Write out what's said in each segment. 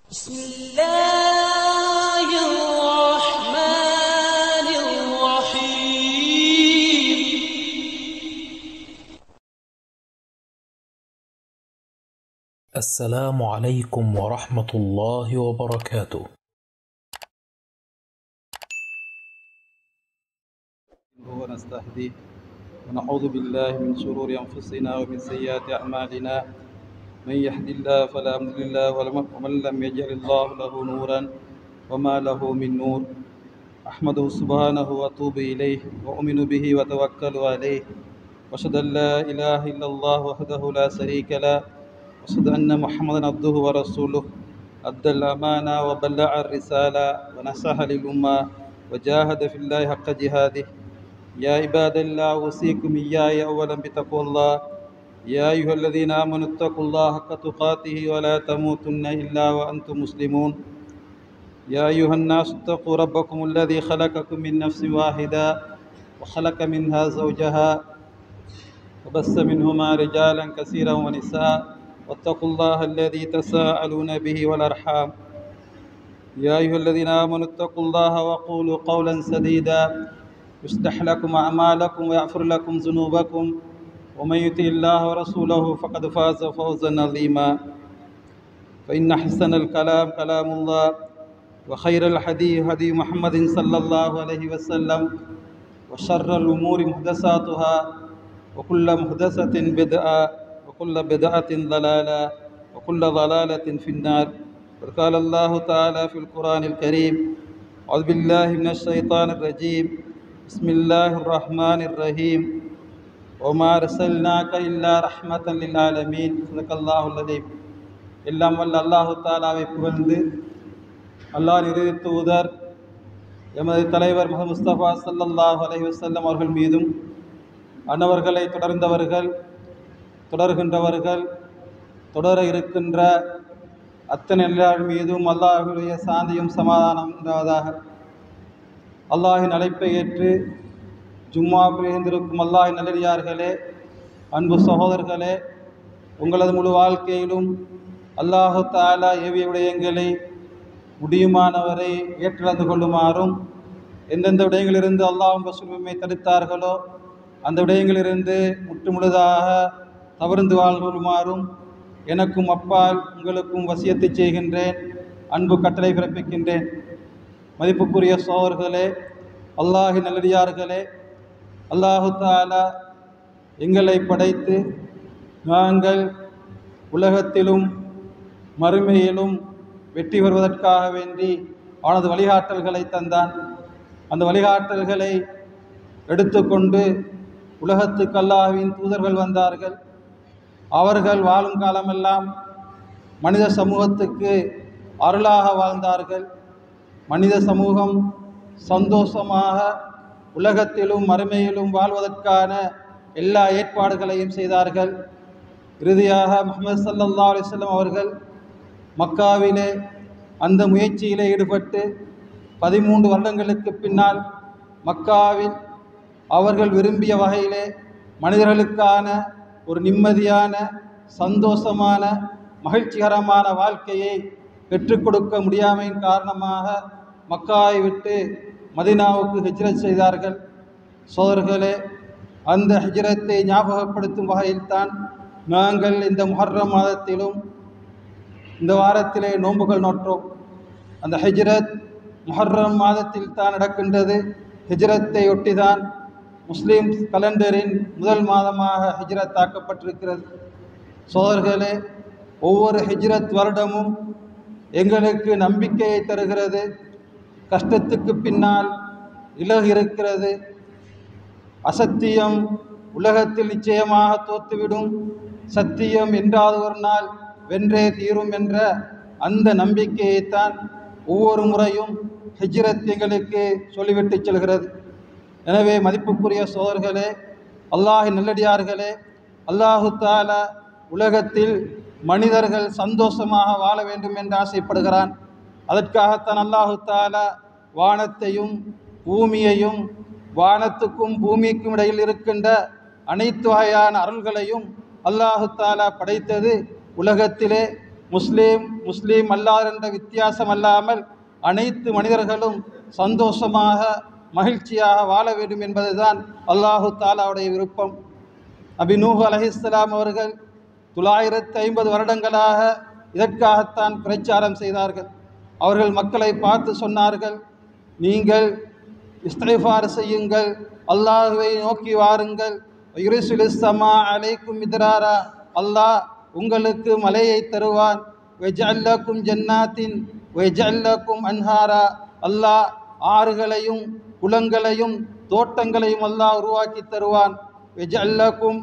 بسم الله الرحمن الرحيم. السلام عليكم ورحمة الله وبركاته. ونستهديه ونعوذ بالله من شرور أنفسنا ومن سيئات أعمالنا، من يهد الله فلا مضل له ومن لم يجعل الله له نورا وما له من نور. أحمده سبحانه وأتوب إليه وأؤمن به وأتوكل عليه، وأشهد أن لا إله إلا الله وحده لا شريك له، وأشهد أن محمدا عبده ورسوله أدى الأمانة وبلغ الرسالة ونصح للأمة وجاهد في الله حق جهاده. يا عباد الله أوصيكم إياي أولا بتقوى الله. يا أيها الذين آمنوا اتقوا الله حق تقاته ولا تموتن إلا وأنتم مسلمون. يا أيها الناس اتقوا ربكم الذي خلقكم من نفس واحدة وخلق منها زوجها وبث منهما رجالا كثيرا ونساء، واتقوا الله الذي تساءلون به والأرحام. يا أيها الذين آمنوا اتقوا الله وقولوا قولا سديدا يصلح لكم أعمالكم ويغفر لكم ذنوبكم، ومن يطع الله ورسوله فقد فاز فوزا عظيما. فإن أحسن الكلام كلام الله، وخير الحديث هدي محمد صلى الله عليه وسلم، وشر الأمور محدثاتها، وكل محدثة بدعة، وكل بدعة ضلالة، وكل ضلالة في النار. وقال الله تعالى في القرآن الكريم: أعوذ بالله من الشيطان الرجيم، بسم الله الرحمن الرحيم، وما أرسلناك إلا رحمة للعالمين. صدق الله العظيم. எல்லாம் வல்ல அல்லாஹு தாலாவை புகழ்ந்து, அல்லாஹ் இறுதி தூதர் எமது தலைவர் முஹம்மது முஸ்தபா ஸல்லல்லாஹு அலைஹி வஸல்லம் அவர்கள் மீதும், அன்னவர்களை தொடர்ந்தவர்கள், தொடர்கின்றவர்கள், தொடர இருக்கின்ற அத்தனை எல்லார் மீதும் அல்லாஹுடைய சாந்தியும் சமாதானம் உண்டாவதாக. அல்லாஹின் அழைப்பை ஏற்று ஜும்மா புரிந்திருக்கும் அல்லாஹின் நல்லடியார்களே, அன்பு சகோதரர்களே, உங்களது முழு வாழ்க்கையிலும் அல்லாஹு தஆலா ஏவிய விடயங்களை முடியுமானவரை ஏற்றிழந்து கொள்ளுமாறும், எந்தெந்த விடயங்களிலிருந்து அல்லாஹ்வும் ரசூலுமே தடுத்தார்களோ அந்த விடயங்களிலிருந்து முற்றுமுழுதாக தவிர்ந்து வாழ்வுமாறும் எனக்கும் அப்பால் உங்களுக்கும் வசியத்தை செய்கின்றேன், அன்பு கட்டளை பிறப்பிக்கின்றேன். மதிப்புக்குரிய சகோதரர்களே, அல்லாஹின் நல்லடியார்களே, அல்லாஹு தஆலா எங்களை படைத்து நாங்கள் உலகத்திலும் மறுமையிலும் வெற்றி பெறுவதற்காக வேண்டி அவனது வழிகாட்டல்களை தந்தான். அந்த வழிகாட்டல்களை எடுத்துக்கொண்டு உலகத்துக்கு அல்லாஹ்வின் தூதர்கள் வந்தார்கள். அவர்கள் வாழும் காலமெல்லாம் மனித சமூகத்துக்கு அருளாக வாழ்ந்தார்கள். மனித சமூகம் சந்தோஷமாக உலகத்திலும் மறுமையிலும் வாழ்வதற்கான எல்லா ஏற்பாடுகளையும் செய்தார்கள். இறுதியாக முஹம்மது ஸல்லல்லாஹு அலைஹி வஸல்லம் அவர்கள் மக்காவிலே அந்த முயற்சியிலே ஈடுபட்டு 13 வருடங்களுக்கு பின்னால் மக்காவில் அவர்கள் விரும்பிய வகையிலே மனிதர்களுக்கான ஒரு நிம்மதியான, சந்தோஷமான, மகிழ்ச்சிகரமான வாழ்க்கையை பெற்றுக் கொடுக்க முடியாமையின் காரணமாக மக்காவை விட்டு மதீனாவுக்கு ஹிஜ்ரத் செய்தார்கள். சோதர்களே, அந்த ஹிஜ்ரத்தை ஞாபகப்படுத்தும் வகையில்தான் நாங்கள் இந்த முஹர்ரம் மாதத்திலும் இந்த வாரத்திலே நோன்புகள் நோற்றோம். அந்த ஹிஜ்ரத் முஹர்ரம் மாதத்தில் தான் நடக்கின்றது. ஹிஜ்ரத்தை ஒட்டிதான் முஸ்லீம் கலண்டரின் முதல் மாதமாக ஹிஜ்ரத் ஆக்கப்பட்டிருக்கிறது. சோதர்களே, ஒவ்வொரு ஹிஜ்ரத் வருடமும் எங்களுக்கு நம்பிக்கையை தருகிறது. கஷ்டத்துக்கு பின்னால் இலகு இருக்கிறது. அசத்தியம் உலகத்தில் நிச்சயமாக தோற்றுவிடும், சத்தியம் என்றாவது ஒரு நாள் வென்றே தீரும் என்ற அந்த நம்பிக்கையைத்தான் ஒவ்வொரு முறையும் ஹிஜ்ரத் எங்களுக்கு சொல்லிவிட்டு செல்கிறது. எனவே மதிப்புக்குரிய சோதர்களே, அல்லாஹின் நல்லடியார்களே, அல்லாஹு தஆலா உலகத்தில் மனிதர்கள் சந்தோஷமாக வாழ வேண்டும் என்று ஆசைப்படுகிறான். அதற்காகத்தான் அல்லாஹு தஆலா வானத்தையும் பூமியையும், வானத்துக்கும் பூமிக்கும் இடையில் இருக்கின்ற அனைத்து வகையான அருள்களையும் அல்லாஹு தஆலா படைத்தது உலகத்திலே முஸ்லீம் அல்லார் என்ற வித்தியாசம் அல்லாமல் அனைத்து மனிதர்களும் சந்தோஷமாக மகிழ்ச்சியாக வாழ வேண்டும் என்பதுதான் அல்லாஹு தாலாவுடைய விருப்பம். நபி நூஹ் அலைஹிஸ்ஸலாம் அவர்கள் 950 வருடங்களாக இதற்காகத்தான் பிரச்சாரம் செய்தார்கள். அவர்கள் மக்களை பார்த்து சொன்னார்கள், நீங்கள் இஸ்திக்ஃபார் செய்யுங்கள், அல்லாஹுவை நோக்கி வாருங்கள். யுரிசிலுஸ்ஸமா அலைக்கும் மித்ராரா, அல்லாஹ் உங்களுக்கு மலையை தருவான். வஜஅல் லக்கும் ஜன்னாத்தின் வஜஅல் லக்கும் அன்ஹாரா, அல்லாஹ் ஆறுகளையும் குளங்களையும் தோட்டங்களையும் அல்லாஹ் உருவாக்கி தருவான். வஜஅல் லக்கும்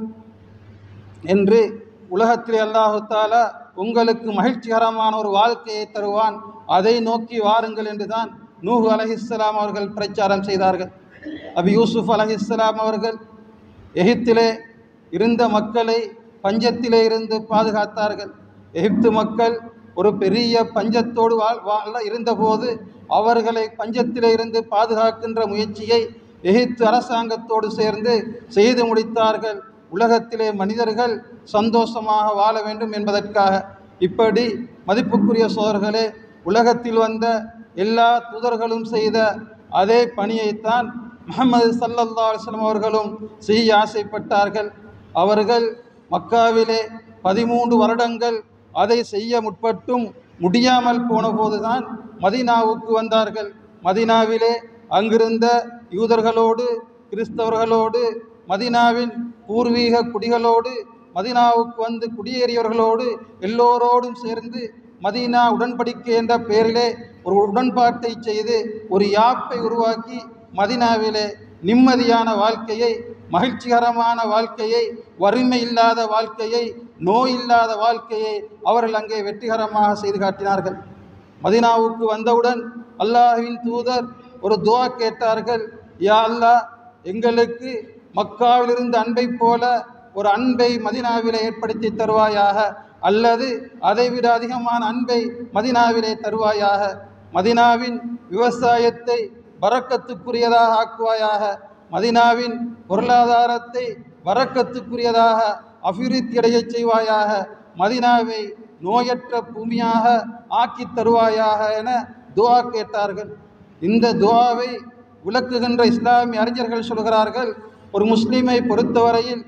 என்று உலகத்திலே அல்லாஹு தஆலா உங்களுக்கு மகிழ்ச்சிகரமான ஒரு வாழ்க்கையை தருவான், அதை நோக்கி வாருங்கள் என்றுதான் நூஹ் அலைஹிஸ்ஸலாம் அவர்கள் பிரச்சாரம் செய்தார்கள். நபி யூசுப் அலைஹிஸ்ஸலாம் அவர்கள் எகிப்திலே இருந்த மக்களை பஞ்சத்திலே இருந்து பாதுகாத்தார்கள். எகிப்து மக்கள் ஒரு பெரிய பஞ்சத்தோடு இருந்தபோது அவர்களை பஞ்சத்திலே இருந்து பாதுகாக்கின்ற முயற்சியை எகிப்து அரசாங்கத்தோடு சேர்ந்து செய்து முடித்தார்கள். உலகத்திலே மனிதர்கள் சந்தோஷமாக வாழ வேண்டும் என்பதற்காக. இப்படி மதிப்புக்குரிய சோதர்களே, உலகத்தில் வந்த எல்லா தூதர்களும் செய்த அதே பணியைத்தான் முஹம்மது ஸல்லல்லாஹு அலைஹி வஸல்லம் அவர்களும் செய்ய ஆசைப்பட்டார்கள். அவர்கள் மக்காவிலே 13 வருடங்கள் அதை செய்ய முற்பட்டும் முடியாமல் போன போதுதான் மதீனாவுக்கு வந்தார்கள். மதீனாவிலே அங்கிருந்த யூதர்களோடு கிறிஸ்தவர்களோடு மதீனாவின் பூர்வீக குடிகளோடு மதீனாவுக்கு வந்து குடியேறியவர்களோடு எல்லோரோடும் சேர்ந்து மதீனா உடன்படிக்கை என்ற பெயரிலே ஒரு உடன்பாட்டை செய்து ஒரு யாப்பை உருவாக்கி மதீனாவிலே நிம்மதியான வாழ்க்கையை, மகிழ்ச்சிகரமான வாழ்க்கையை, வறுமை இல்லாத வாழ்க்கையை, நோய் இல்லாத வாழ்க்கையை அவர்கள் அங்கே வெற்றிகரமாக செய்து காட்டினார்கள். மதீனாவுக்கு வந்தவுடன் அல்லாஹ்வின் தூதர் ஒரு துஆ கேட்டார்கள், யா அல்லாஹ், எங்களுக்கு மக்காவிலிருந்து அன்பை போல ஒரு அன்பை மதீனாவிலே ஏற்படுத்தி தருவாயாக, அல்லது அதைவிட அதிகமான அன்பை மதீனாவிலே தருவாயாக. மதீனாவின் விவசாயத்தை பரக்கத்துக்குரியதாக ஆக்குவாயாக. மதீனாவின் பொருளாதாரத்தை பரக்கத்துக்குரியதாக அபிவிருத்தியடைய செய்வாயாக. மதீனாவை நோயற்ற பூமியாக ஆக்கி தருவாயாக என துஆ கேட்டார்கள். இந்த துஆவை விளக்குகின்ற இஸ்லாமிய அறிஞர்கள் சொல்கிறார்கள், ஒரு முஸ்லீமை பொறுத்தவரையில்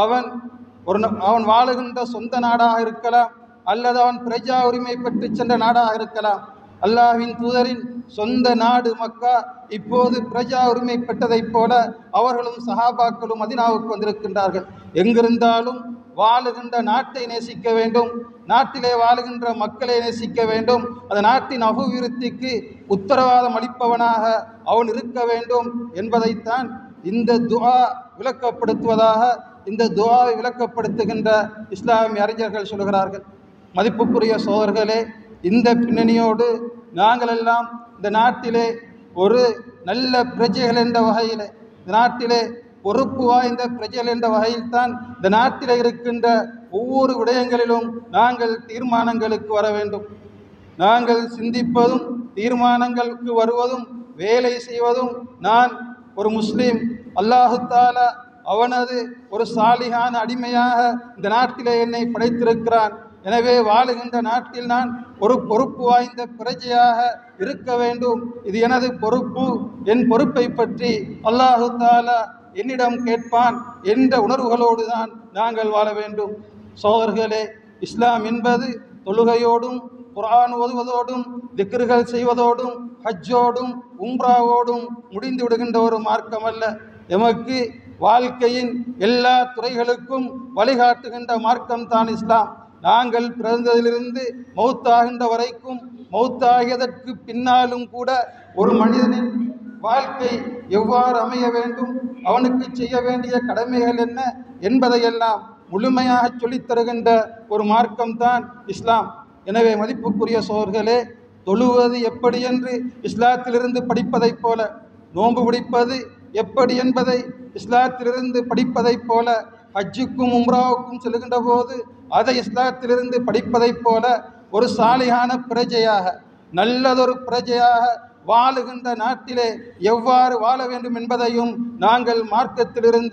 அவன் வாழுகின்ற சொந்த நாடாக இருக்கலாம், அல்லது அவன் பிரஜா உரிமை பெற்று சென்ற நாடாக இருக்கலாம். அல்லாஹ்வின் தூதரின் சொந்த நாடு மக்கா இப்போது பிரஜா உரிமை பெற்றதைப் போல அவர்களும் சஹாபாக்களும் மதீனாவுக்கு வந்திருக்கின்றார்கள். எங்கிருந்தாலும் வாழுகின்ற நாட்டை நேசிக்க வேண்டும், நாட்டிலே வாழுகின்ற மக்களை நேசிக்க வேண்டும், அந்த நாட்டின் அபிவிருத்திக்கு உத்தரவாதம் அளிப்பவனாக அவன் இருக்க வேண்டும் என்பதைத்தான் இந்த துஆ விளக்கப்படுத்துவதாக, இந்த துஆவை விளக்கப்படுத்துகின்ற இஸ்லாமிய அறிஞர்கள் சொல்கிறார்கள். மதிப்புக்குரிய சோதர்களே, இந்த பின்னணியோடு நாங்கள் எல்லாம் இந்த நாட்டிலே ஒரு நல்ல பிரஜைகள் என்ற வகையில், இந்த நாட்டிலே பொறுப்பு வாய்ந்த பிரஜைகள் என்ற வகையில் தான் இந்த நாட்டில் இருக்கின்ற ஒவ்வொரு விடயங்களிலும் நாங்கள் தீர்மானங்களுக்கு வர வேண்டும். நாங்கள் சிந்திப்பதும் தீர்மானங்களுக்கு வருவதும் வேலை செய்வதும், நான் ஒரு முஸ்லீம், அல்லாஹு தஆலா அவனது ஒரு சாலிகான அடிமையாக இந்த நாட்டிலே என்னை படைத்திருக்கிறான். எனவே வாழுகின்ற நாட்டில் நான் ஒரு பொறுப்பு வாய்ந்த பிரஜையாக இருக்க வேண்டும். இது எனது பொறுப்பு. என் பொறுப்பை பற்றி அல்லாஹு தஆலா என்னிடம் கேட்பான் என்ற உணர்வுகளோடு தான் நாங்கள் வாழ வேண்டும். சோதர்களே, இஸ்லாம் என்பது தொழுகையோடும் குர்ஆன் ஓதுவதோடும் திக்ருகள் செய்வதோடும் ஹஜ்ஜோடும் உம்ராவோடும் முடிந்து விடுகின்ற ஒரு மார்க்கம் அல்ல. எமக்கு வாழ்க்கையின் எல்லா துறைகளுக்கும் வழிகாட்டுகின்ற மார்க்கம் தான் இஸ்லாம். நாங்கள் பிறந்ததிலிருந்து மௌத்தாகின்ற வரைக்கும், மௌத்தாகியதற்கு பின்னாலும் கூட ஒரு மனிதனின் வாழ்க்கை எவ்வாறு அமைய வேண்டும், அவனுக்கு செய்ய வேண்டிய கடமைகள் என்ன என்பதையெல்லாம் முழுமையாக சொல்லித் தருகின்ற ஒரு மார்க்கம்தான் இஸ்லாம். எனவே மதிப்புக்குரிய சோர்களே, தொழுவது எப்படி என்று இஸ்லாத்திலிருந்து படிப்பதைப் போல, நோன்பு பிடிப்பது எப்படி என்பதை இஸ்லாத்திலிருந்து படிப்பதைப் போல, ஹஜ்ஜுக்கும் உம்ராவுக்கும் செல்கின்ற போது அதை இஸ்லாத்திலிருந்து படிப்பதைப் போல, ஒரு சாலிகான பிரஜையாக, நல்லதொரு பிரஜையாக வாழுகின்ற நாட்டிலே எவ்வாறு வாழ வேண்டும் என்பதையும் நாங்கள் மார்க்கத்திலிருந்து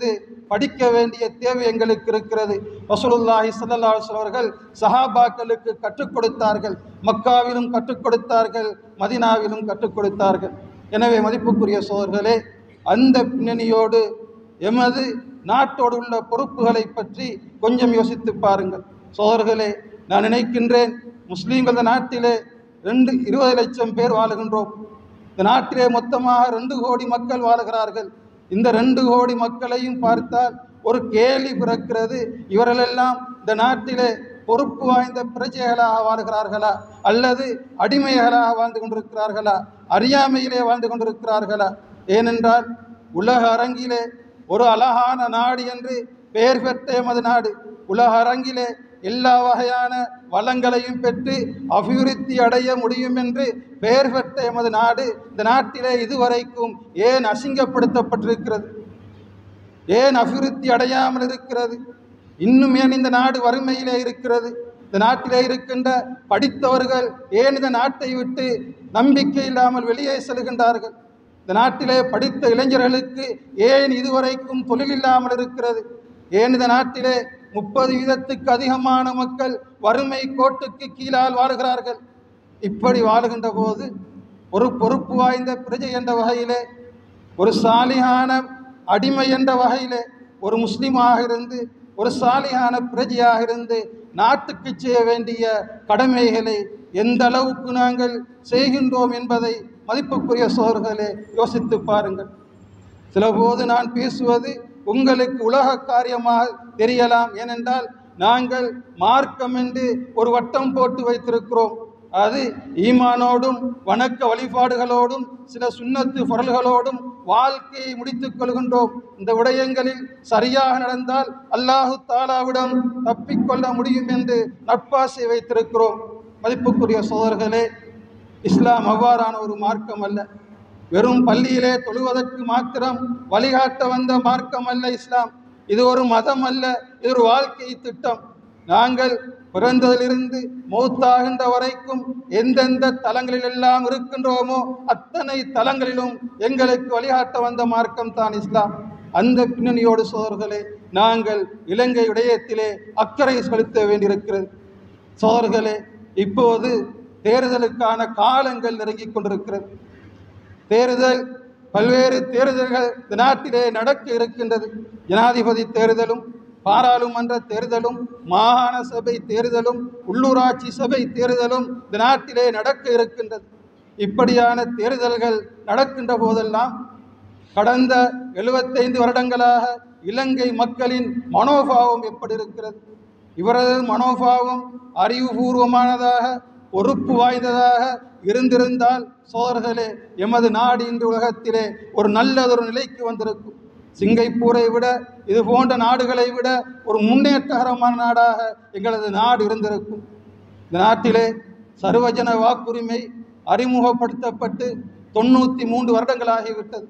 படிக்க வேண்டிய தேவை எங்களுக்கு இருக்கிறது. ரசூலுல்லாஹி ஸல்லல்லாஹு அலைஹி வஸல்லம் அவர்கள் சஹாபாக்களுக்கு கற்றுக் கொடுத்தார்கள். மக்காவிலும் கற்றுக் கொடுத்தார்கள், மதீனாவிலும் கற்றுக் கொடுத்தார்கள். எனவே மதிப்புக்குரிய சகோதரர்களே, அந்த பின்னணியோடு எமது நாட்டோடு உள்ள பொறுப்புகளை பற்றி கொஞ்சம் யோசித்து பாருங்கள். சகோதரர்களே, நான் நினைக்கின்றேன், முஸ்லீம்கள் இந்த நாட்டிலே 20 லட்சம் பேர் வாழுகின்றோம். இந்த நாட்டிலே மொத்தமாக 2 கோடி மக்கள் வாழுகிறார்கள். இந்த 2 கோடி மக்களையும் பார்த்தால் ஒரு கேள்வி பிறக்கிறது, இவர்களெல்லாம் இந்த நாட்டிலே பொறுப்பு வாய்ந்த பிரஜைகளாக வாழ்கிறார்களா அல்லது அடிமைகளாக வாழ்ந்து கொண்டிருக்கிறார்களா, அறியாமையிலே வாழ்ந்து கொண்டிருக்கிறார்களா? ஏனென்றால் உலக அரங்கிலே ஒரு அழகான நாடு என்று பெயர் பெற்ற எமது நாடு உலக அரங்கிலே எல்லா வகையான வளங்களையும் பெற்று அபிவிருத்தி அடைய முடியும் என்று பெயர் பெற்ற எமது நாடு இந்த நாட்டிலே இதுவரைக்கும் ஏன் அசிங்கப்படுத்தப்பட்டிருக்கிறது? ஏன் அபிவிருத்தி அடையாமல் இருக்கிறது? இன்னும் ஏன் இந்த நாடு வறுமையிலே இருக்கிறது? இந்த நாட்டிலே இருக்கின்ற படித்தவர்கள் ஏன் இந்த நாட்டை விட்டு நம்பிக்கை இல்லாமல் வெளியே செல்கின்றார்கள்? இந்த நாட்டிலே படித்த இளைஞர்களுக்கு ஏன் இதுவரைக்கும் தொழில் இல்லாமல் இருக்கிறது? ஏன் இந்த நாட்டிலே 30% அதிகமான மக்கள் வறுமை கோட்டுக்கு கீழால் வாழுகிறார்கள்? இப்படி வாழுகின்ற போது ஒரு பொறுப்பு வாய்ந்த பிரஜை என்ற வகையிலே, ஒரு சாலிகான அடிமை என்ற வகையிலே, ஒரு முஸ்லீமாக இருந்து ஒரு சாலிகான பிரஜையாக இருந்து நாட்டுக்கு செய்ய வேண்டிய கடமைகளை எந்த அளவுக்கு நாங்கள் செய்கின்றோம் என்பதை மதிப்புக்குரிய சகோதரர்களே யோசித்து பாருங்கள். சில போது நான் பேசுவது உங்களுக்கு உலக காரியமாக தெரியலாம். ஏனென்றால் நாங்கள் மார்க்கம் என்று ஒரு வட்டம் போட்டு வைத்திருக்கிறோம். அது ஈமானோடும் வணக்க வழிபாடுகளோடும் சில சுன்னத்து பொருள்களோடும் வாழ்க்கையை முடித்துக் கொள்கின்றோம். இந்த விடயங்களில் சரியாக நடந்தால் அல்லாஹு தாலாவிடம் தப்பிக்கொள்ள முடியும் என்று நட்பாசை வைத்திருக்கிறோம். மதிப்புக்குரிய சகோதரர்களே, இஸ்லாம் அவ்வாறான ஒரு மார்க்கம் அல்ல. வெறும் பள்ளியிலே தொழுவதற்கு மாத்திரம் வழிகாட்ட வந்த மார்க்கம் அல்ல இஸ்லாம். இது ஒரு மதம் அல்ல, இது ஒரு வாழ்க்கை திட்டம். நாங்கள் பிறந்ததிலிருந்து மௌத்தாகின்ற வரைக்கும் எந்தெந்த தலங்களிலெல்லாம் இருக்கின்றோமோ அத்தனை தலங்களிலும் எங்களுக்கு வழிகாட்ட வந்த மார்க்கம் தான் இஸ்லாம். அந்த பின்னணியோடு சோதர்களே, நாங்கள் இலங்கை விடயத்திலே அக்கறை செலுத்த வேண்டியிருக்கிறது. சோதர்களே, இப்போது தேர்தலுக்கான காலங்கள் நெருங்கிக் கொண்டிருக்கிறது. பல்வேறு தேர்தல்கள் இந்த நாட்டிலே நடக்க இருக்கின்றது. ஜனாதிபதி தேர்தலும், பாராளுமன்ற தேர்தலும், மாகாண சபை தேர்தலும், உள்ளூராட்சி சபை தேர்தலும் இந்த நாட்டிலே நடக்க இருக்கின்றது. இப்படியான தேர்தல்கள் நடக்கின்ற போதெல்லாம் கடந்த 75 வருடங்களாக இலங்கை மக்களின் மனோபாவம் எப்படி இருக்கிறது? இவரது மனோபாவம் அறிவுபூர்வமானதாக, பொறுப்பு வாய்ந்ததாக இருந்திருந்தால் சோதர்களே, எமது நாடு இன்று உலகத்திலே ஒரு நல்லதொரு நிலைக்கு வந்திருக்கும். சிங்கப்பூரை விட, இது போன்ற நாடுகளை விட ஒரு முன்னேற்றகரமான நாடாக எங்களது நாடு இருந்திருக்கும். இந்த நாட்டிலே சர்வஜன வாக்குரிமை அறிமுகப்படுத்தப்பட்டு 93 வருடங்களாகிவிட்டது.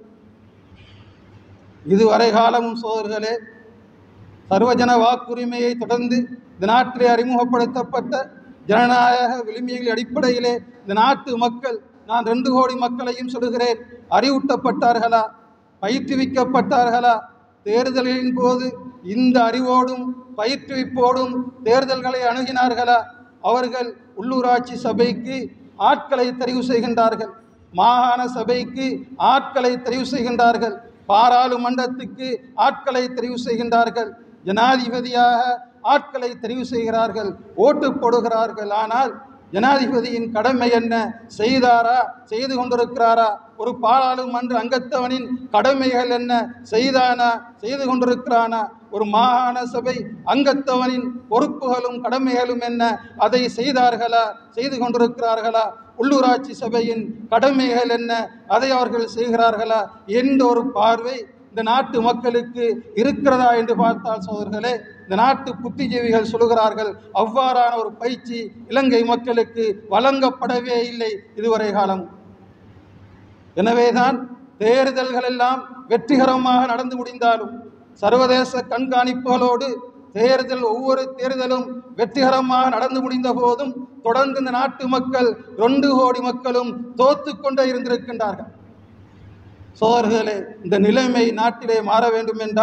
இதுவரை காலமும் சோதர்களே, சர்வஜன வாக்குரிமையை தொடர்ந்து இந்த நாட்டிலே அறிமுகப்படுத்தப்பட்ட ஜனநாயக விளிம்பியங்களின் அடிப்படையிலே இந்த நாட்டு மக்கள், நான் 2 கோடி மக்களையும் சொல்கிறேன், அறிவூட்டப்பட்டார்களா? பயிற்றுவிக்கப்பட்டார்களா? தேர்தலின் போது இந்த அறிவோடும் பயிற்றுவிப்போடும் தேர்தல்களை அணுகினார்களா? அவர்கள் உள்ளூராட்சி சபைக்கு ஆட்களை தெரிவு செய்கின்றார்கள், மாகாண சபைக்கு ஆட்களை தெரிவு செய்கின்றார்கள், பாராளுமன்றத்துக்கு ஆட்களை தெரிவு செய்கின்றார்கள், ஜனாதிபதியாக ஆட்களை தெரிவு செய்கிறார்கள், ஓட்டு போடுகிறார்கள். ஆனால் ஜனாதிபதியின் கடமை என்ன? செய்தாரா? செய்து கொண்டிருக்கிறாரா? ஒரு பாராளுமன்ற அங்கத்தவனின் கடமைகள் என்ன? செய்தானா? செய்து கொண்டிருக்கிறானா? ஒரு மாகாண சபை அங்கத்தவனின் பொறுப்புகளும் கடமைகளும் என்ன? அதை செய்தார்களா? செய்து கொண்டிருக்கிறார்களா? உள்ளூராட்சி சபையின் கடமைகள் என்ன? அதை அவர்கள் செய்கிறார்களா என்ற ஒரு பார்வை இந்த நாட்டு மக்களுக்கு இருக்கிறதா என்று பார்த்தால் சோதர்களே, இந்த நாட்டு புத்திஜீவிகள் சொல்கிறார்கள், அவ்வாறான ஒரு பயிற்சி இலங்கை மக்களுக்கு வழங்கப்படவே இல்லை இதுவரை காலம். எனவேதான் தேர்தல்கள் எல்லாம் வெற்றிகரமாக நடந்து முடிந்தாலும், சர்வதேச கண்காணிப்புகளோடு ஒவ்வொரு தேர்தலும் வெற்றிகரமாக நடந்து முடிந்த போதும் தொடர்ந்து இந்த நாட்டு மக்கள் 2 கோடி மக்களும் தோத்து கொண்டே இருந்திருக்கின்றார்கள். சோதர்களே, இந்த நிலைமை நாட்டிலே மாற வேண்டும் என்றால்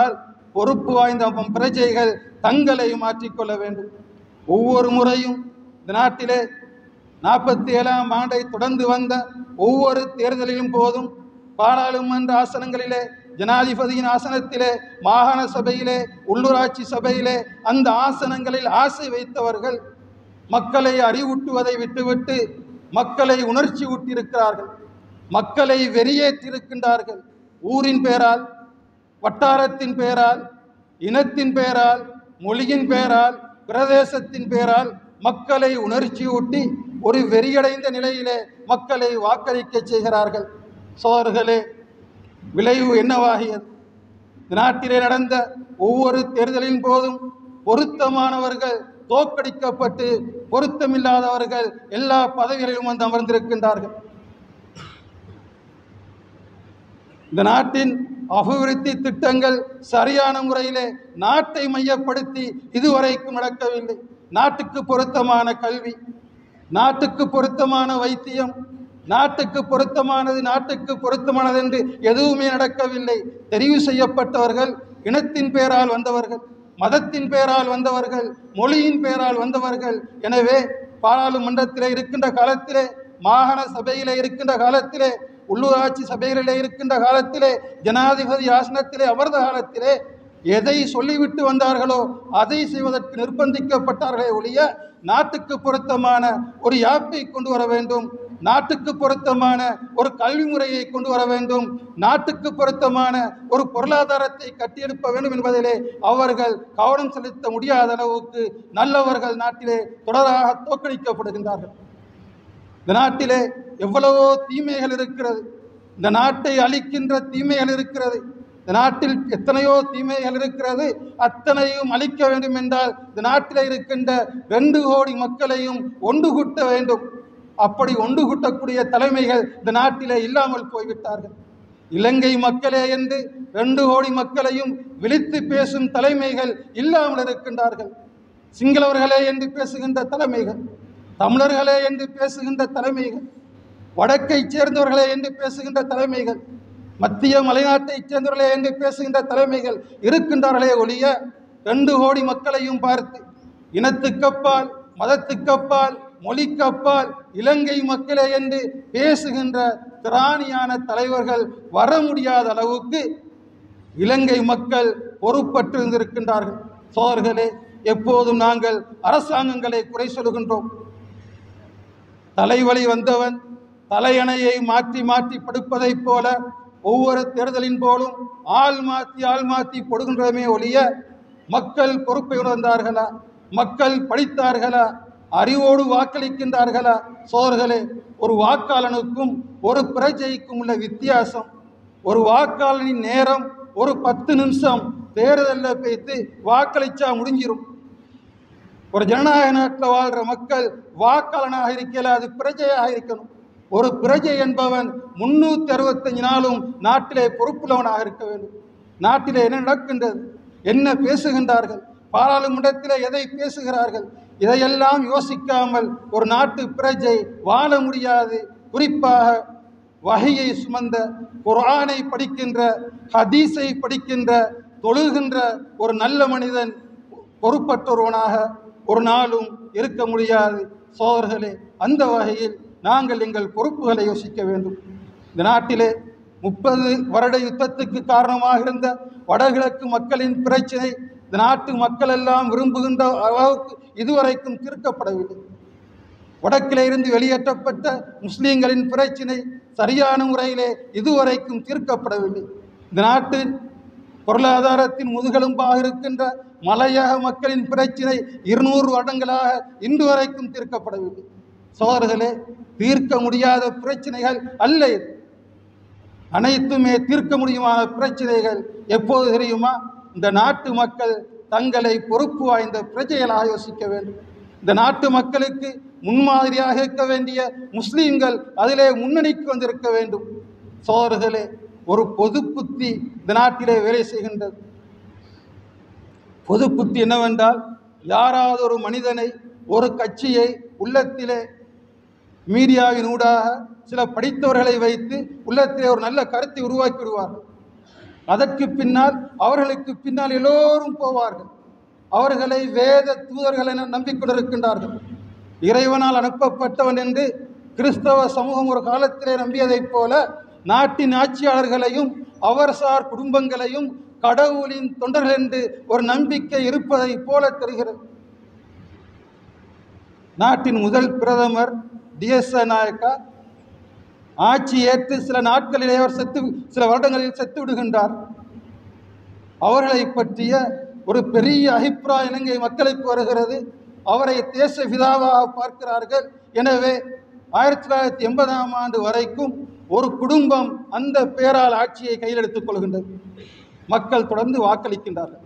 பொறுப்பு வாய்ந்த பிரஜைகள் தங்களை மாற்றிக்கொள்ள வேண்டும். ஒவ்வொரு முறையும் இந்த நாட்டிலே 47ஆம் ஆண்டை தொடர்ந்து வந்த ஒவ்வொரு தேர்தலிலும் போதும் பாராளுமன்ற ஆசனங்களிலே, ஜனாதிபதியின் ஆசனத்திலே, மாகாண சபையிலே, உள்ளூராட்சி சபையிலே அந்த ஆசனங்களில் ஆசை வைத்தவர்கள் மக்களை அறிவூட்டுவதை விட்டுவிட்டு மக்களை உணர்ச்சி ஊட்டியிருக்கிறார்கள், மக்களை வெறியேற்றிருக்கின்றார்கள். ஊரின் பெயரால், வட்டாரத்தின் பெயரால், இனத்தின் பெயரால், மொழியின் பெயரால், பிரதேசத்தின் பெயரால் மக்களை உணர்ச்சி ஊட்டி ஒரு வெறியடைந்த நிலையிலே மக்களை வாக்களிக்க செய்கிறார்கள். சோதர்களே, விளைவு என்னவாகியது? நாட்டிலே நடந்த ஒவ்வொரு தேர்தலின் போதும் பொருத்தமானவர்கள் தோற்கடிக்கப்பட்டு பொருத்தமில்லாதவர்கள் எல்லா பதவிகளிலும் வந்து அமர்ந்திருக்கின்றார்கள். இந்த நாட்டின் அபிவிருத்தி திட்டங்கள் சரியான முறையிலே நாட்டை மையப்படுத்தி இதுவரைக்கும் நடக்கவில்லை. நாட்டுக்கு பொருத்தமான கல்வி, நாட்டுக்கு பொருத்தமான வைத்தியம், நாட்டுக்கு பொருத்தமானது, நாட்டுக்கு பொருத்தமானது என்று எதுவுமே நடக்கவில்லை. தெரிவு செய்யப்பட்டவர்கள் இனத்தின் பெயரால் வந்தவர்கள், மதத்தின் பெயரால் வந்தவர்கள், மொழியின் பெயரால் வந்தவர்கள். எனவே பாராளுமன்றத்திலே இருக்கின்ற காலத்திலே, மாகாண சபையிலே இருக்கின்ற காலத்திலே, உள்ளூராட்சி சபைகளிலே இருக்கின்ற காலத்திலே, ஜனாதிபதி ஆசனத்திலே அமர்ந்த காலத்திலே எதை சொல்லிவிட்டு வந்தார்களோ அதை செய்வதற்கு நிர்பந்திக்கப்பட்டார்களே ஒழிய நாட்டுக்கு பொருத்தமான ஒரு யாப்பை கொண்டு வர வேண்டும், நாட்டுக்கு பொருத்தமான ஒரு கல்வி முறையை கொண்டு வர வேண்டும், நாட்டுக்கு பொருத்தமான ஒரு பொருளாதாரத்தை கட்டியெழுப்ப வேண்டும் என்பதிலே அவர்கள் கவனம் செலுத்த முடியாத அளவுக்கு நல்லவர்கள் நாட்டிலே தொடராக தோற்கடிக்கப்படுகின்றார்கள். இந்த நாட்டிலே எவ்வளவோ தீமைகள் இருக்கிறது, இந்த நாட்டை அழிக்கின்ற தீமைகள் இருக்கிறது, இந்த நாட்டில் எத்தனையோ தீமைகள் இருக்கிறது. அத்தனையும் அழிக்க வேண்டும் என்றால் இந்த நாட்டில் இருக்கின்ற 2 கோடி மக்களையும் ஒன்று கூட்ட வேண்டும். அப்படி ஒன்று கூட்டக்கூடிய தலைமைகள் இந்த நாட்டிலே இல்லாமல் போய்விட்டார்கள். இலங்கை மக்களே என்று 2 கோடி மக்களையும் விழித்து பேசும் தலைமைகள் இல்லாமல் இருக்கின்றார்கள். சிங்களவர்களே என்று பேசுகின்ற தலைமைகள், தமிழர்களே என்று பேசுகின்ற தலைமைகள், வடக்கைச் சேர்ந்தவர்களே என்று பேசுகின்ற தலைமைகள், மத்திய மலைநாட்டைச் சேர்ந்தவர்களே என்று பேசுகின்ற தலைமைகள் இருக்கின்றார்களே ஒழிய 2 கோடி மக்களையும் பார்த்து இனத்துக்கப்பால், மதத்துக்கப்பால், மொழிக்கப்பால் இலங்கை மக்களே என்று பேசுகின்ற திராணியான தலைவர்கள் வர முடியாத அளவுக்கு இலங்கை மக்கள் பொறுப்பற்றிருந்திருக்கின்றார்கள். சோழர்களே, எப்போதும் நாங்கள் அரசாங்கங்களை குறை சொல்கின்றோம். தலைவலி வந்தவன் தலையணையை மாற்றி மாற்றி படுப்பதைப் போல ஒவ்வொரு தேர்தலின் போலும் ஆள் மாற்றி கொடுக்கின்றமே ஒழிய மக்கள் பொறுப்பை உணர்ந்தார்களா? மக்கள் படித்தார்களா? அறிவோடு வாக்களிக்கின்றார்களா? சோழர்களே, ஒரு வாக்காளனுக்கும் ஒரு பிரஜைக்கும் உள்ள வித்தியாசம், ஒரு வாக்காளனின் நேரம் ஒரு 10 நிமிஷம் தேர்தலில் பேசி வாக்களிச்சா முடிஞ்சிடும். ஒரு ஜனநாயக நாட்டில் வாழ்கிற மக்கள் வாக்காளனாக இருக்கல, அது பிரஜையாக இருக்கணும். ஒரு பிரஜை என்பவன் 365 நாளும் நாட்டிலே பொறுப்புள்ளவனாக இருக்க வேண்டும். நாட்டிலே என்ன நடக்கின்றது, என்ன பேசுகின்றார்கள், பாராளுமன்றத்திலே எதை பேசுகிறார்கள், இதையெல்லாம் யோசிக்காமல் ஒரு நாட்டு பிரஜை வாழ முடியாது. குறிப்பாக வஹியை சுமந்த, குர்ஆனை படிக்கின்ற, ஹதீஸை படிக்கின்ற, தொழுகின்ற ஒரு நல்ல மனிதன் பொறுப்பற்றொருவனாக ஒரு நாளும் இருக்க முடியாது. சோதர்களே, அந்த வகையில் நாங்கள் எங்கள் பொறுப்புகளை யோசிக்க வேண்டும். இந்த நாட்டிலே 30 வருட யுத்தத்துக்கு காரணமாக இருந்த வடகிழக்கு மக்களின் பிரச்சனை இந்த நாட்டு மக்கள் எல்லாம் விரும்புகின்ற அளவுக்கு இதுவரைக்கும் தீர்க்கப்படவில்லை. வடக்கிலே இருந்து வெளியேற்றப்பட்ட முஸ்லீம்களின் பிரச்சனை சரியான முறையிலே இதுவரைக்கும் தீர்க்கப்படவில்லை. இந்த நாட்டு பொருளாதாரத்தின் முதுகெலும்பாக இருக்கின்ற மலையக மக்களின் பிரச்சனை 200 வருடங்களாக இன்று வரைக்கும் தீர்க்கப்படவில்லை. சோதர்களே, தீர்க்க முடியாத பிரச்சனைகள் அல்ல, அனைத்துமே தீர்க்க முடியுமான பிரச்சனைகள். எப்போது தெரியுமா? இந்த நாட்டு மக்கள் தங்களை பொறுப்பு வாய்ந்த பிரஜைகளாக யோசிக்க வேண்டும். இந்த நாட்டு மக்களுக்கு முன்மாதிரியாக இருக்க வேண்டிய முஸ்லீம்கள் அதிலே முன்னணிக்கு வந்திருக்க வேண்டும். சோதர்களே, ஒரு பொது புத்தி இந்த நாட்டிலே வேலை செய்கின்றது. பொது புத்தி என்னவென்றால், யாராவது ஒரு மனிதனை, ஒரு கட்சியை உள்ளத்திலே மீடியாவின் ஊடாக சில படித்தவர்களை வைத்து உள்ளத்திலே ஒரு நல்ல கருத்தை உருவாக்கி விடுவார்கள். அதற்கு பின்னால் அவர்களுக்கு பின்னால் எல்லோரும் போவார்கள். அவர்களை வேத தூதர்கள் என நம்பிக்கொண்டிருக்கின்றார்கள். இறைவனால் அனுப்பப்பட்டவன் என்று கிறிஸ்தவ சமூகம் ஒரு காலத்திலே நம்பியதைப் போல நாட்டின் ஆட்சியாளர்களையும் அவர்சார் குடும்பங்களையும் கடவுளின் தொண்டர்கள் என்று ஒரு நம்பிக்கை இருப்பதை போல தெரிகிறது. நாட்டின் முதல் பிரதமர் DS நாயக்கா ஆட்சி ஏற்று சில நாட்களிலே அவர் சில வருடங்களில் செத்து விடுகின்றார். அவர்களை பற்றிய ஒரு பெரிய அபிப்பிராயம் இலங்கை மக்களுக்கு வருகிறது. அவரை தேச பிதாவாக பார்க்கிறார்கள். எனவே 1980ஆம் ஆண்டு வரைக்கும் ஒரு குடும்பம் அந்த பெயரால் ஆட்சியை கையில் எடுத்துக் கொள்கின்றது. மக்கள் தொடர்ந்து வாக்களிக்கின்றார்கள்.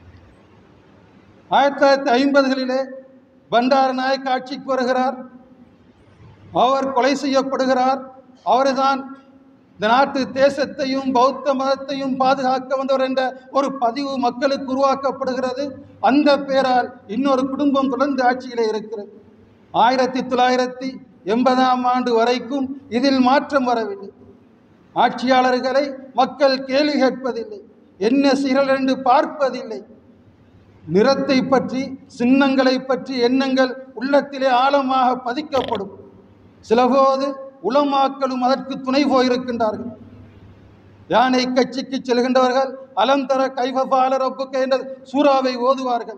1950களிலே பண்டாரநாயக்க ஆட்சிக்கு வருகிறார். அவர் கொலை செய்யப்படுகிறார். அவர்தான் இந்த நாட்டு தேசத்தையும் பௌத்த மதத்தையும் பாதுகாக்க வந்தவர் என்ற ஒரு பதிவு மக்களுக்கு உருவாக்கப்படுகிறது. அந்த பெயரால் இன்னொரு குடும்பம் தொடர்ந்து ஆட்சியிலே இருக்கிறது. 1980ஆம் ஆண்டு வரைக்கும் இதில் மாற்றம் வரவில்லை. ஆட்சியாளர்களை மக்கள் கேள்வி கேட்பதில்லை, என்ன செய்கிறார்கள் என்று பார்ப்பதில்லை. நிறத்தை பற்றி சின்னங்களை பற்றி எண்ணங்கள் உள்ளத்திலே ஆழமாக பதிக்கப்படும். சிலபோது உலமாக்களும் அதற்கு துணை போயிருக்கின்றார்கள். யானை கட்சிக்கு செல்கின்றவர்கள் அலம் தர கைஃபால ரப்புக்க என்ற சூறாவை ஓதுவார்கள்.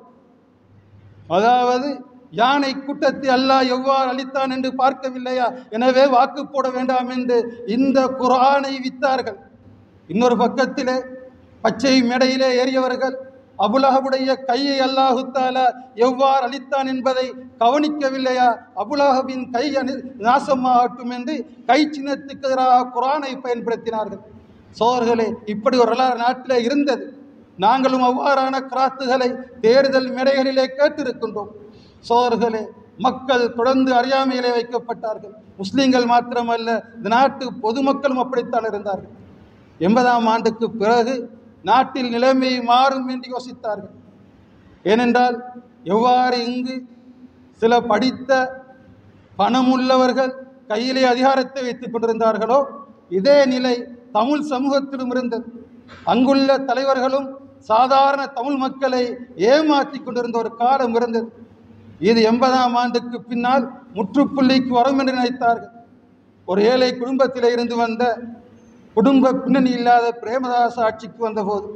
அதாவது யானை கூட்டத்தை அல்லாஹ் எவ்வாறு அளித்தான் என்று பார்க்கவில்லையா, எனவே வாக்கு போட வேண்டாம் என்று இந்த குர்ஆனை வித்தார்கள். இன்னொரு பக்கத்திலே பச்சை மேடையிலே ஏறியவர்கள் அபுலஹபுடைய கையை அல்லாஹு தஆலா எவ்வாறு அளித்தான் என்பதை கவனிக்கவில்லையா, அபுலஹபின் கை நாசமாகட்டும் என்று கை சின்னத்துக்கு எதிராக குர்ஆனை பயன்படுத்தினார்கள். சோழர்களே, இப்படி ஒரு நாட்டிலே இருந்தது. நாங்களும் அவ்வாறான கிராத்துகளை தேர்தல் மேடைகளிலே கேட்டிருக்கின்றோம். சோழர்களே, மக்கள் தொடர்ந்து அறியாமையிலே வைக்கப்பட்டார்கள். முஸ்லீம்கள் மாத்திரமல்ல, இந்த நாட்டு பொதுமக்களும் அப்படித்தான் இருந்தார்கள். 80ஆம் ஆண்டுக்கு பிறகு நாட்டில் நிலைமை மாறும் என்று யோசித்தார்கள். ஏனென்றால் எவ்வாறு இங்கு சில படித்த பணமுள்ளவர்கள் கையிலே அதிகாரத்தை வைத்துக் கொண்டிருந்தார்களோ இதே நிலை தமிழ் சமூகத்திலும் இருந்தது. அங்குள்ள தலைவர்களும் சாதாரண தமிழ் மக்களை ஏமாற்றி கொண்டிருந்த ஒரு காலம் இருந்தது. இது 80ஆம் ஆண்டுக்கு பின்னால் முற்றுப்புள்ளிக்கு வரும் என்று நினைத்தார்கள். ஒரு ஏழை குடும்பத்திலே இருந்து வந்த குடும்ப பின்னணி இல்லாத பிரேமதாச ஆட்சிக்கு வந்தபோது,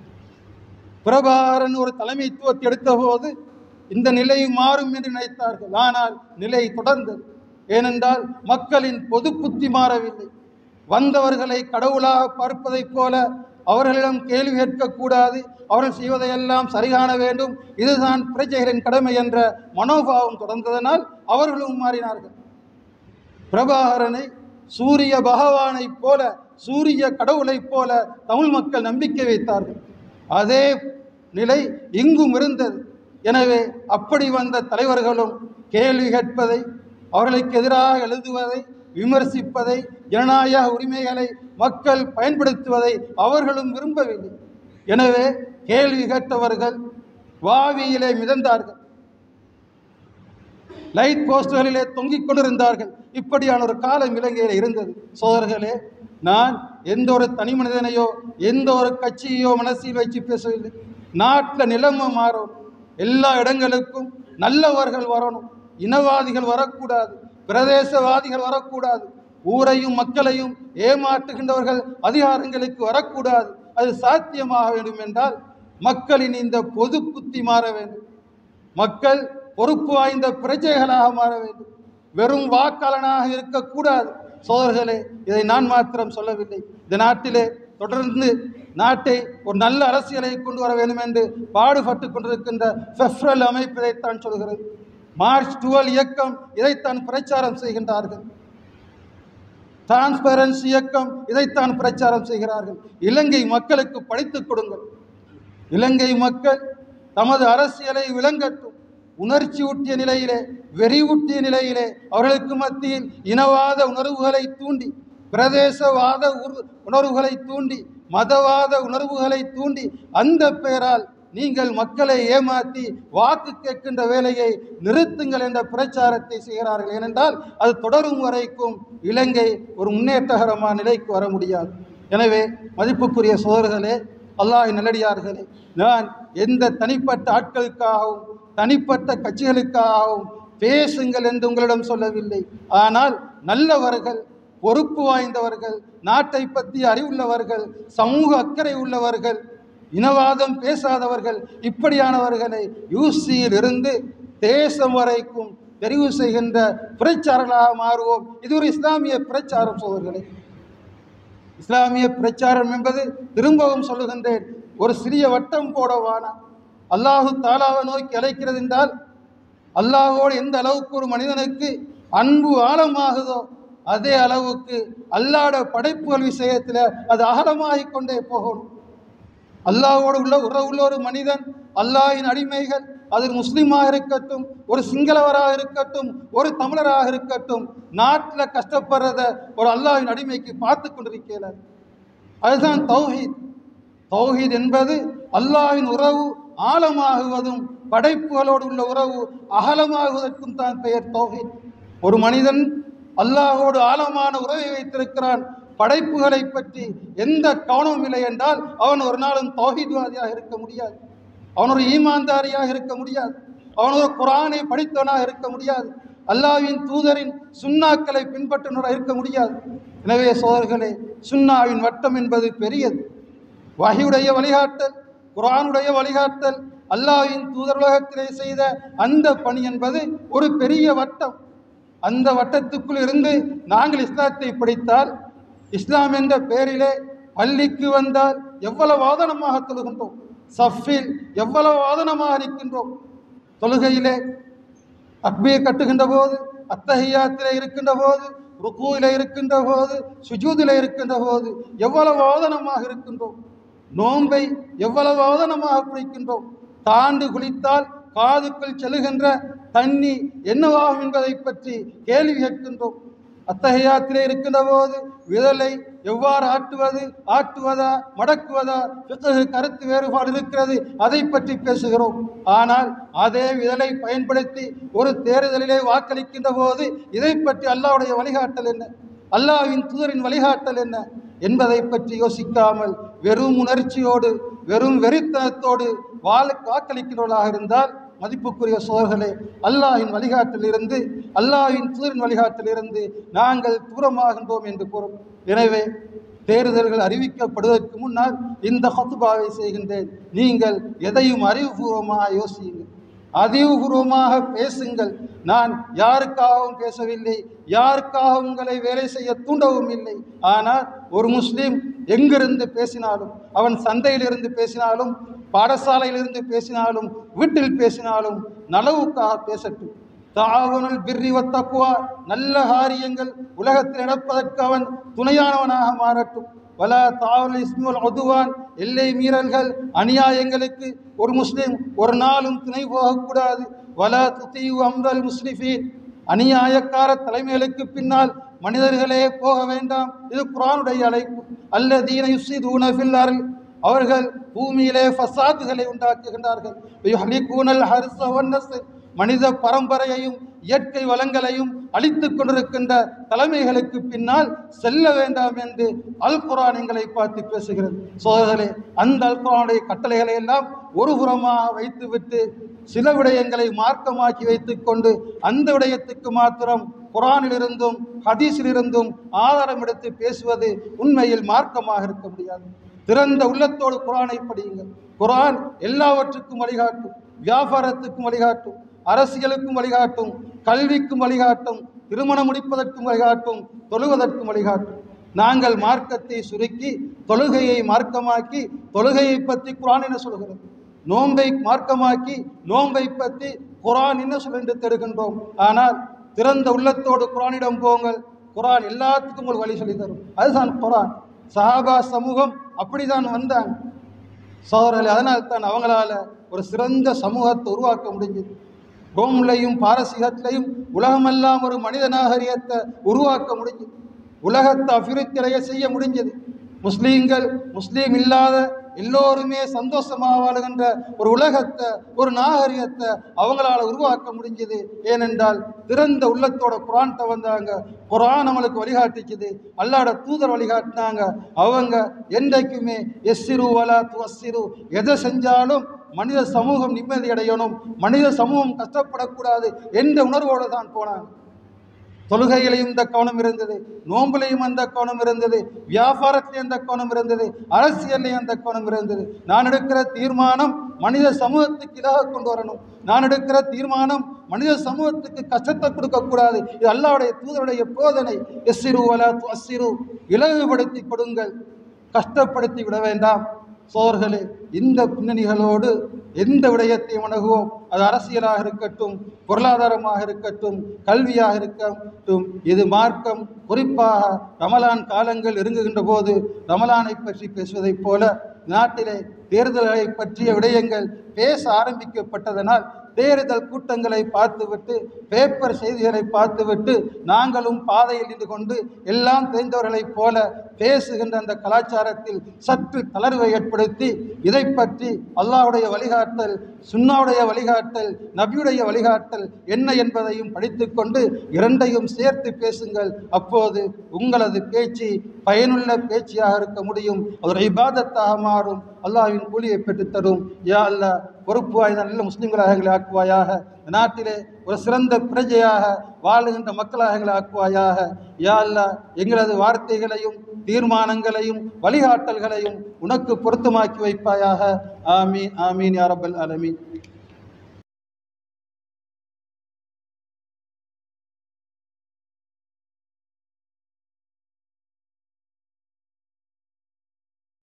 பிரபாகரன் ஒரு தலைமைத்துவத்தை எடுத்த போது இந்த நிலை மாறும் என்று நினைத்தார்கள். ஆனால் நிலை தொடர்ந்தது. ஏனென்றால் மக்களின் பொது புத்தி மாறவில்லை. வந்தவர்களை கடவுளாக பார்ப்பதைப் போல அவர்களிடம் கேள்வி கேட்கக்கூடாது, அவர்கள் செய்வதையெல்லாம் சரிகாண வேண்டும், இதுதான் பிரஜைகளின் கடமை என்ற மனோபாவம் தொடர்ந்ததனால் அவர்களும் மாறினார்கள். பிரபாகரனை சூரிய பகவானை போல, சூரிய கடவுளைப் போல தமிழ் மக்கள் நம்பிக்கை வைத்தார்கள். அதே நிலை இங்கும் இருந்தது. எனவே அப்படி வந்த தலைவர்களும் கேள்வி கேட்பதை, அவர்களுக்கு எதிராக எழுதுவதை, விமர்சிப்பதை, ஜனநாயக உரிமைகளை மக்கள் பயன்படுத்துவதை அவர்களும் விரும்பவில்லை. எனவே கேள்வி கேட்டவர்கள் வாவியிலே மிதந்தார்கள், லைட் போஸ்டர்களிலே தொங்கிக் கொண்டிருந்தார்கள். இப்படியான ஒரு காலம் இலங்கையில் இருந்தது. சோதர்களே, நான் எந்த ஒரு தனி மனிதனையோ எந்த ஒரு கட்சியோ மனசில் வச்சு பேசவில்லை. நாட்டில் நிலைமை மாறும், எல்லா இடங்களுக்கும் நல்லவர்கள் வரணும், இனவாதிகள் வரக்கூடாது, பிரதேசவாதிகள் வரக்கூடாது, ஊரையும் மக்களையும் ஏமாற்றுகின்றவர்கள் அதிகாரங்களுக்கு வரக்கூடாது. அது சாத்தியமாக வேண்டும் என்றால் மக்களின் இந்த பொது புத்தி மாற வேண்டும். மக்கள் பொறுப்பு வாய்ந்த பிரஜைகளாக மாற வேண்டும். வெறும் வாக்காளனாக இருக்கக்கூடாது. சோதர்களே, இதை நான் மாத்திரம் சொல்லவில்லை. இந்த நாட்டிலே தொடர்ந்து நாட்டை ஒரு நல்ல அரசியலை கொண்டு வர வேண்டும் என்று பாடுபட்டு கொண்டிருக்கின்ற ஃபெஃப்ரல் அமைப்பு இதைத்தான் சொல்கிறது. மார்ச் 12 இயக்கம் இதைத்தான் பிரச்சாரம் செய்கின்றார்கள். டிரான்ஸ்பரன்சி இயக்கம் இதைத்தான் பிரச்சாரம் செய்கிறார்கள். இலங்கை மக்களுக்கு படித்துக் கொடுங்கள். இலங்கை மக்கள் தமது அரசியலை விளங்கட்டும். உணர்ச்சி ஊட்டிய நிலையிலே, வெறிவூட்டிய நிலையிலே, அவர்களுக்கு மத்தியில் இனவாத உணர்வுகளை தூண்டி, பிரதேசவாத உணர்வுகளை தூண்டி, மதவாத உணர்வுகளை தூண்டி, அந்த பெயரால் நீங்கள் மக்களை ஏமாற்றி வாக்கு கேட்கின்ற வேலையை நிறுத்துங்கள் என்ற பிரச்சாரத்தை செய்கிறார்கள். ஏனென்றால் அது தொடரும் வரைக்கும் இலங்கை ஒரு முன்னேற்றகரமான நிலைக்கு வர முடியாது. எனவே மதிப்புக்குரிய சோதர்களே, அல்லாஹ்வின் நல்லடியார்களே, நான் எந்த தனிப்பட்ட ஆட்களுக்காகவும் தனிப்பட்ட கட்சிகளுக்காகவும் பேசுங்கள் என்று உங்களிடம் சொல்லவில்லை. ஆனால் நல்லவர்கள், பொறுப்பு வாய்ந்தவர்கள், நாட்டை பற்றி அறிவுள்ளவர்கள், சமூக அக்கறை உள்ளவர்கள், இனவாதம் பேசாதவர்கள், இப்படியானவர்களை யூசியில் இருந்து தேசம் வரைக்கும் தெரிவு செய்கின்ற பிரச்சாரங்களாக மாறுவோம். இது ஒரு இஸ்லாமிய பிரச்சாரம் சோதர்களே. இஸ்லாமிய பிரச்சாரம் என்பது, திரும்பவும் சொல்லுகின்றேன், ஒரு சிறிய வட்டம் போடவானா. அல்லாஹு தாலாவை நோக்கி அழைக்கிறது என்றால், அல்லாஹோடு எந்த அளவுக்கு ஒரு மனிதனுக்கு அன்பு ஆழமாகுதோ அதே அளவுக்கு அல்லாஹ்வுடைய படைப்புகள் விஷயத்தில் அது ஆழமாகிக் கொண்டே போகணும். அல்லாஹோடு உறவுள்ள ஒரு மனிதன், அல்லாஹ்வின் அடிமைகள், அது முஸ்லீமாக இருக்கட்டும், ஒரு சிங்களவராக இருக்கட்டும், ஒரு தமிழராக இருக்கட்டும், நாட்டில் கஷ்டப்படுறத ஒரு அல்லாஹ்வின் அடிமைக்கு பார்த்து கொண்டிருக்கிறார். அதுதான் தௌஹீத். தௌஹீத் என்பது அல்லாஹ்வின் உறவு ஆழமாகுவதும் படைப்புகளோடு உள்ள உறவு அகலமாகுவதற்கும் தான் பெயர் தௌஹீத். ஒரு மனிதன் அல்லாஹோடு ஆழமான உறவை வைத்திருக்கிறான், படைப்புகளை பற்றி எந்த கவனமும் இல்லை என்றால் அவன் ஒரு நாளும் தௌஹீத்வாதியாக இருக்க முடியாது, அவன் ஒரு ஈமான்தாரியாக இருக்க முடியாது, அவன் ஒரு குர்ஆனை படித்தவனாக இருக்க முடியாது, அல்லாஹ்வின் தூதரின் சுன்னாக்களை பின்பற்றுவனாக இருக்க முடியாது. எனவே சோதர்களே, சுன்னாவின் வட்டம் என்பது பெரியது. வஹீயுடைய வழிகாட்டல், குர்ஆனுடைய வழிகாட்டல், அல்லாஹ்வின் தூதர் உலகத்திலே செய்த அந்த பணி என்பது ஒரு பெரிய வட்டம். அந்த வட்டத்துக்குள் இருந்து நாங்கள் இஸ்லாத்தை படித்தால், இஸ்லாம் என்ற பெயரிலே பள்ளிக்கு வந்தால் எவ்வளவு வாதனமாக தொழுகின்றோம், சஃபில் எவ்வளவு வாதனமாக இருக்கின்றோம், தொழுகையிலே தக்பீர் கட்டுகின்ற போது, அத்தஹியாத்திலே இருக்கின்ற போது, ருக்கூயிலே இருக்கின்ற போது, சுஜூதிலே இருக்கின்ற போது எவ்வளவு வாதனமாக இருக்கின்றோம், நோன்பை எவ்வளவு வாதனமாக பிடிக்கின்றோம், தாண்டு குளித்தால் காதுக்குள் செல்லுகின்ற தண்ணி என்னவாகும் என்பதை பற்றி கேள்வி கேட்கின்றோம். அத்தஹியாத்திலே இருக்கின்ற போது விரலை எவ்வாறு ஆட்டுவதா மடக்குவதா, ஃபிக்ஹ் கருத்து வேறுபாடு இருக்கிறது, அதை பற்றி பேசுகிறோம். ஆனால் அதே விரலை பயன்படுத்தி ஒரு தேர்தலிலே வாக்களிக்கின்ற போது இதை பற்றி அல்லாஹ்வுடைய வழிகாட்டல் என்ன, அல்லாஹ்வின் தூதரின் வழிகாட்டல் என்ன என்பதை பற்றி யோசிக்காமல் வெறும் உணர்ச்சியோடு வெறும் வெறித்தனத்தோடு வாக்களிக்கிறவர்களாக இருந்தால், மதிப்புக்குரிய சோதர்களே, அல்லாஹ்வின் வழிகாட்டிலிருந்து, அல்லாஹ்வின் தூதரின் வழிகாட்டிலிருந்து நாங்கள் தூரமாகின்றோம் என்று கூறும். எனவே தேர்தல்கள் அறிவிக்கப்படுவதற்கு முன்னால் இந்த ஹுத்பாவை செய்கின்றேன். நீங்கள் எதையும் அறிவுபூர்வமாக யோசியுங்கள், அறிவுபூர்வமாக பேசுங்கள். நான் யாருக்காகவும் பேசவில்லை, யாருக்காகவும் உங்களை வேலை செய்ய தூண்டவும் இல்லை. ஆனால் ஒரு முஸ்லீம் எங்கிருந்து பேசினாலும், அவன் சந்தையிலிருந்து பேசினாலும், பாடசாலையிலிருந்து பேசினாலும், வீட்டில் பேசினாலும் நலவுக்காக பேசட்டும். தாவனுல் பிர்ரி வத்தக்வா, நல்ல காரியங்கள் உலகத்தில் நடப்பதற்கு அவன் துணையானவனாக மாறட்டும். வலா தாவல் இஸ்முல் உதுவான், எல்லை மீறல்கள் அநியாயங்களுக்கு ஒரு முஸ்லீம் ஒரு நாளும் துணை போகக்கூடாது. வலா துதீஉ அம்ரல் முஸ்ரிஃபீன், அநியாயக்கார தலைமைகளுக்கு பின்னால் மனிதர்களே போக வேண்டாம். இது குர்ஆனுடைய அழைப்பு. அல்லதீன யுஃப்ஸிதூன ஃபில் அர்ல், அவர்கள் பூமியிலே ஃபசாதுகளை உண்டாக்குகின்றார்கள். யுஹ்லிகூனல் ஹர்ஸ வன்னஸ்ல், மனித பரம்பரையையும் இயற்கை வளங்களையும் அழித்து கொண்டிருக்கின்ற தலைமைகளுக்கு பின்னால் செல்ல வேண்டாம் என்று அல் குர்ஆன் எங்களை பார்த்து பேசுகிறது. சோதர்களே, அந்த அல் குர்ஆனுடைய கட்டளைகளை எல்லாம் ஒரு புறமாக வைத்துவிட்டு சில விடயங்களை மார்க்கமாக்கி வைத்துக் கொண்டு அந்த விடயத்துக்கு மாத்திரம் குர்ஆனிலிருந்தும் ஹதீஸிலிருந்தும் ஆதாரம் எடுத்து பேசுவது உண்மையில் மார்க்கமாக இருக்க முடியாது. திறந்த உள்ளத்தோடு குர்ஆனை படியுங்கள். குர்ஆன் எல்லாவற்றுக்கும் வழிகாட்டும், வியாபாரத்துக்கும் வழிகாட்டும், அரசியலுக்கும் வழிகாட்டும், கல்விக்கும் வழிகாட்டும், திருமணம் முடிப்பதற்கும் வழிகாட்டும், தொழுவதற்கும் வழிகாட்டும். நாங்கள் மார்க்கத்தை சுருக்கி தொழுகையை மார்க்கமாக்கி தொழுகையை பற்றி குர்ஆன் என்ன சொல்கிறது, நோன்பை மார்க்கமாக்கி நோன்பை பற்றி குர்ஆன் என்ன சொல்லி தருகின்றோம். ஆனால் திறந்த உள்ளத்தோடு குர்ஆனிடம் போங்கள், குர்ஆன் எல்லாத்துக்கும் ஒரு வழி சொல்லி தரும். அதுதான் குர்ஆன். சஹாபா சமூகம் அப்படிதான் வந்தாங்க சோதரர்களே. அதனால் தான் அவங்களால ஒரு சிறந்த சமூகத்தை உருவாக்க முடிஞ்சது. ரோம்லையும் பாரசீகத்திலையும் உலகமெல்லாம் ஒரு மனித நாகரிகத்தை உருவாக்க முடிஞ்சது. உலகத்தை அபிவிருத்தியடைய செய்ய முடிஞ்சது. முஸ்லீம்கள் முஸ்லீம் இல்லாத எல்லோருமே சந்தோஷமாக வாழுகின்ற ஒரு உலகத்தை, ஒரு நாகரிகத்தை அவங்களால உருவாக்க முடிஞ்சது. ஏனென்றால் திறந்த உள்ளத்தோட குர்ஆன்ட்ட வந்தாங்க. குர்ஆன் நம்மளுக்கு வழிகாட்டிச்சுது, அல்லாஹ்வோட தூதர் வழிகாட்டினாங்க. அவங்க என்றைக்குமே எஸ்ஸிரு வலா துவஸ்ஸிரு, எதை செஞ்சாலும் மனித சமூகம் நிம்மதி அடையணும், மனித சமூகம் கஷ்டப்படக்கூடாது என்ற உணர்வோடு தான் போனாங்க. தொழுகையிலையும் இந்த கவனம் இருந்தது, நோம்புலையும் அந்த கவனம் இருந்தது, வியாபாரத்திலையும் அந்த கவனம் இருந்தது, அரசியலையும் அந்த கவனம் இருந்தது. நான் எடுக்கிற தீர்மானம் மனித சமூகத்துக்கு இலாக கொண்டு வரணும், நான் எடுக்கிற தீர்மானம் மனித சமூகத்துக்கு கஷ்டத்தை கொடுக்கக்கூடாது. இது அல்லாஹ்வுடைய தூதருடைய போதனை. எஸ்ஸிரு வலா துஅஸ்ஸிரு, இலகுபடுத்தி கொடுங்கள், கஷ்டப்படுத்தி விட வேண்டாம். சோர்களே, இந்த பின்னணிகளோடு எந்த விடயத்தையும் அணுகுவோம், அது அரசியலாக இருக்கட்டும், பொருளாதாரமாக இருக்கட்டும், கல்வியாக இருக்கட்டும், இது மார்க்கம். குறிப்பாக ரமலான் காலங்கள் நெருங்குகின்ற போது ரமலானை பற்றி பேசுவதைப் போல நாட்டிலே தேர்தல்களை பற்றிய விடயங்கள் பேச ஆரம்பிக்கப்பட்டதனால் தேர்தல் கூட்டங்களை பார்த்துவிட்டு, பேப்பர் செய்திகளை பார்த்துவிட்டு நாங்களும் பாதையில் நின்று கொண்டு எல்லாம் தெரிந்தவர்களைப் போல பேசுகின்ற அந்த கலாச்சாரத்தில் சற்று தளர்வை ஏற்படுத்தி, இதை பற்றி அல்லாஹ்வுடைய வழிகாட்டல், சுன்னாவுடைய வழிகாட்டல், நபியுடைய வழிகாட்டல் என்ன என்பதையும் படித்துக்கொண்டு இரண்டையும் சேர்த்து பேசுங்கள். அப்போது உங்களது பேச்சு பயனுள்ள பேச்சியாக இருக்க முடியும், அது ஒரு இபாதத்தாக மாறும், அல்லாஹ்வின் கூலியை பெற்றுத்தரும். யா அல்லாஹ், பொறுப்பு வாய்ந்த நல்ல முஸ்லிம்களாக எங்களை ஆக்குவாயாக. நாட்டிலே ஒரு சிறந்த பிரஜையாக வாழுகின்ற மக்களாக எங்களை ஆக்குவாயாக. யா அல்லாஹ், எங்களது வார்த்தைகளையும் தீர்மானங்களையும் வழிகாட்டல்களையும் உனக்கு பொருத்தமாக்கி வைப்பாயாக. ஆமீன் ஆமீன் யா ரப்பல் ஆலமீன்.